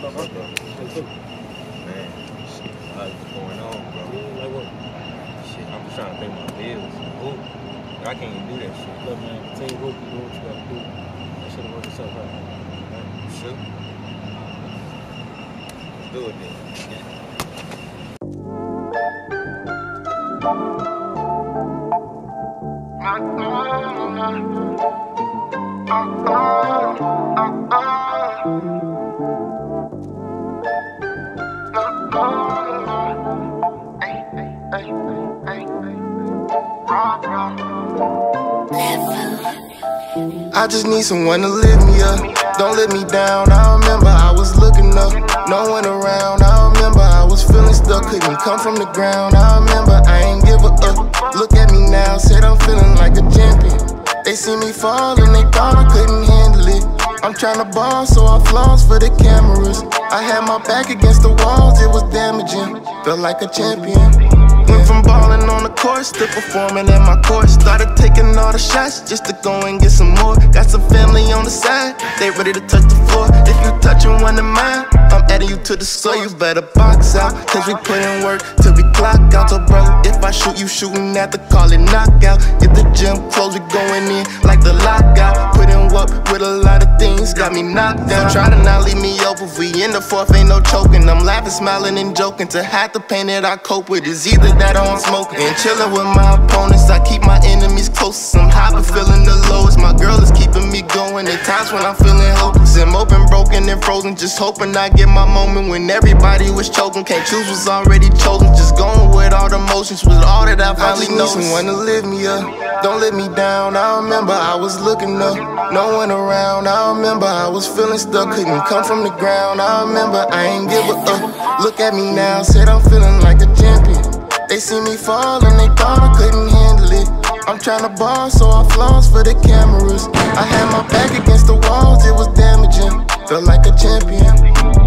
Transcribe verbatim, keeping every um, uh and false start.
up, bro? Man, shit, a lot going on, bro. Like what? Shit, I'm just trying to pay my bills. Ooh, I can't even do that shit. Look, man, team hope you do what you gotta do. That shit'll work itself out. Right? Sure. Let's do it then. I just need someone to lift me up. Don't let me down. I remember I was looking up, no one around. I remember I was feeling stuck, couldn't come from the ground. I remember I ain't give a up. Look at me now, said I'm feeling like a champion. They see me fall and they thought I couldn't handle it. I'm tryna ball, so I floss for the cameras. I had my back against the walls, it was damaging. Felt like a champion. Went from balling on the course to performing at my course. Started taking all the shots just to go and get some more. Got some family on the side, they ready to touch the floor. If you touching one of mine, I'm adding you to the score. You better box out, cause we put in work till we clock out. So bro, if I shoot, you shooting at the call it knockout. Get the gym closed, we going in like the lockout. Put in work with a lot of things, got me knocked down. Try to not leave me open, if we in the fourth, ain't no choking. I'm laughing, smiling, and joking. To have the pain that I cope with is either that or I'm smoking. And chilling with my opponents, I keep my enemies close. I'm high but feeling the lowest. My girl is keeping me going. At times when I'm feeling hopeless, I'm open, broken, and frozen. Just hoping I get my moment when everybody was choking. Can't choose, was already chosen. Just going with all the motions, with all that I finally know. I just need someone to lift me up, don't let me down. I remember I was looking up, no one around. I remember I was feeling stuck, couldn't come from the ground. I remember I ain't give a up. Look at me now, said I'm feeling like a champion. They see me fall and they thought I couldn't handle it. I'm tryna ball, so I floss for the cameras. I had my back against the walls, it was damaging. Felt like a champion.